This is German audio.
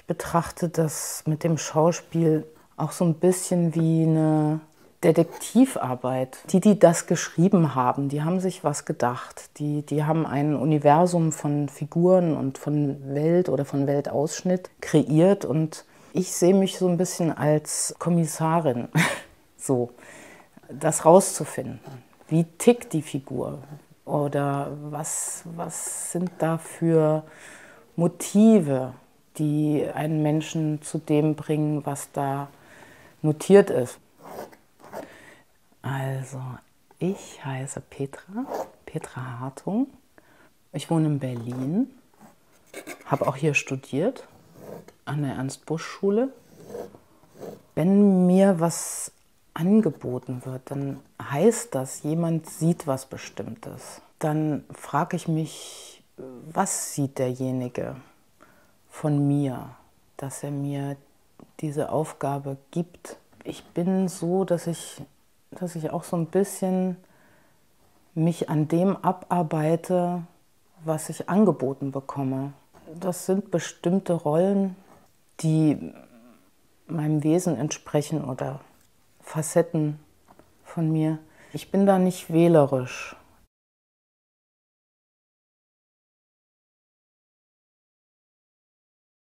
betrachte das mit dem Schauspiel auch so ein bisschen wie eine Detektivarbeit. Die das geschrieben haben, die haben sich was gedacht. Die haben ein Universum von Figuren und von Welt oder von Weltausschnitt kreiert. Und ich sehe mich so ein bisschen als Kommissarin, so, das rauszufinden. Wie tickt die Figur? Oder was sind da für Motive, die einen Menschen zu dem bringen, was da notiert ist? Also, ich heiße Petra Hartung. Ich wohne in Berlin, habe auch hier studiert, an der Ernst-Busch-Schule. Wenn mir was angeboten wird, dann heißt das, jemand sieht was Bestimmtes. Dann frage ich mich, was sieht derjenige von mir, dass er mir diese Aufgabe gibt. Ich bin so, dass ich auch so ein bisschen mich an dem abarbeite, was ich angeboten bekomme. Das sind bestimmte Rollen, die meinem Wesen entsprechen oder Facetten von mir. Ich bin da nicht wählerisch.